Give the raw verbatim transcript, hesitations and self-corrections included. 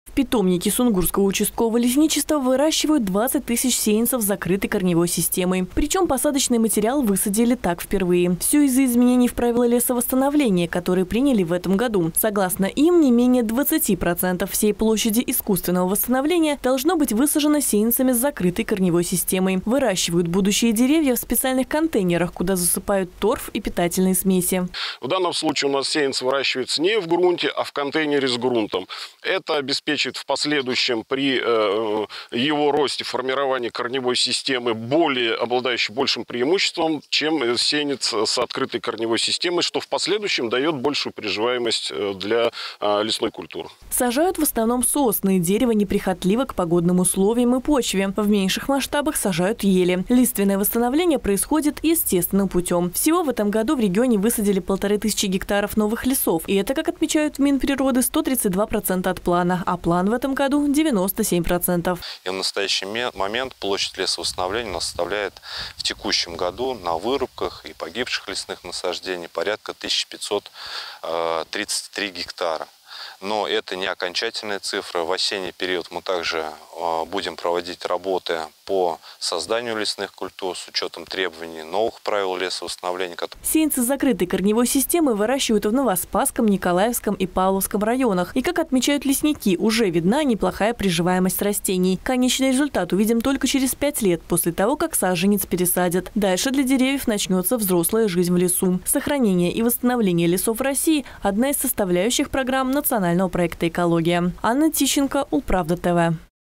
В питомнике Сунгурского участкового лесничества выращивают двадцать тысяч сеянцев с закрытой корневой системой. Причем посадочный материал высадили так впервые. Все из-за изменений в правила лесовосстановления, которые приняли в этом году. Согласно им, не менее двадцати процентов всей площади искусственного восстановления должно быть высажено сеянцами с закрытой корневой системой. Выращивают будущие деревья в специальных контейнерах, куда засыпают торф и питательные смеси. В данном случае у нас сеянец выращивается не в грунте, а в контейнере с грунтом. Это обеспечит в последующем при э, его росте формирования корневой системы более обладающей большим преимуществом, чем сеянец с открытой корневой системой, что в последующем дает большую приживаемость для э, лесной культуры. Сажают в основном сосны. Дерево неприхотливо к погодным условиям и почве. В меньших масштабах сажают ели. Лиственное восстановление происходит естественным путем. Всего в этом году в регионе высадили полторы тысячи гектаров новых лесов. И это, как отмечают в Минприроды, сто тридцать два процента от плана. А план в этом году девяносто семь процентов. И в настоящий момент площадь лесовосстановления у нас составляет в текущем году на вырубках и погибших лесных насаждений порядка тысячи пятисот тридцати трёх гектара. Но это не окончательная цифра. В осенний период мы также будем проводить работы по созданию лесных культур с учетом требований новых правил лесовосстановления. Сеянцы с закрытой корневой системой выращивают в Новоспасском, Николаевском и Павловском районах. И, как отмечают лесники, уже видна неплохая приживаемость растений. Конечный результат увидим только через пять лет, после того, как саженец пересадят. Дальше для деревьев начнется взрослая жизнь в лесу. Сохранение и восстановление лесов в России – одна из составляющих программ национального проекта «Экология». Анна Тищенко, Улправда ТВ.